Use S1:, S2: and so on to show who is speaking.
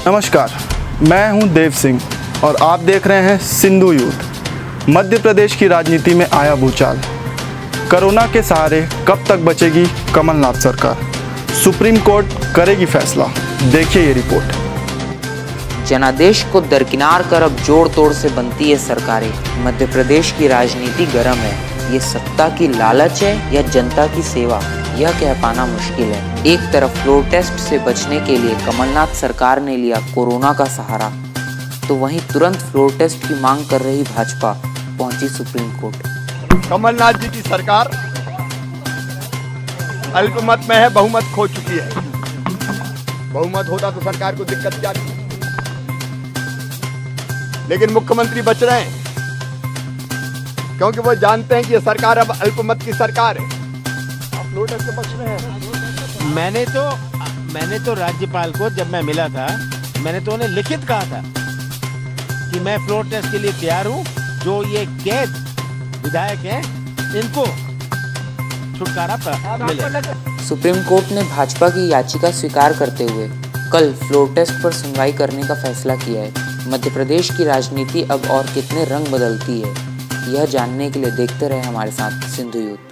S1: नमस्कार, मैं हूं देव सिंह और आप देख रहे हैं सिंधु यूथ। मध्य प्रदेश की राजनीति में आया भूचाल। कोरोना के सहारे कब तक बचेगी कमलनाथ सरकार? सुप्रीम कोर्ट करेगी फैसला। देखिए ये रिपोर्ट।
S2: जनादेश को दरकिनार कर अब जोड़ तोड़ से बनती है सरकारें। मध्य प्रदेश की राजनीति गर्म है। ये सत्ता की लालच है या जनता की सेवा, यह कह पाना मुश्किल है। एक तरफ फ्लोर टेस्ट से बचने के लिए कमलनाथ सरकार ने लिया कोरोना का सहारा, तो वहीं तुरंत फ्लोर टेस्ट की मांग कर रही भाजपा पहुंची सुप्रीम कोर्ट।
S3: कमलनाथ जी की सरकार अल्पमत में है, बहुमत खो चुकी है। बहुमत होता तो सरकार को दिक्कत क्या थी, लेकिन मुख्यमंत्री बच रहे हैं क्योंकि वो जानते हैं कि ये सरकार अब अल्पमत की सरकार है। आप फ्लोर टेस्ट से बच रहे हैं।
S4: मैंने तो राज्यपाल को जब मैं मिला था, मैंने तो उन्हें लिखित कहा था कि मैं फ्लोर टेस्ट के लिए तैयार हूं। जो ये कैद विधायक हैं, इनको छुटकारा मिले।
S2: सुप्रीम कोर्ट ने भाजपा की याचिका स्वीकार करते हुए कल फ्लोर टेस्ट पर सुनवाई करने का फैसला किया है। मध्य प्रदेश की राजनीति अब और कितने रंग बदलती है, यह जानने के लिए देखते रहे हमारे साथ सिंधु यूथ।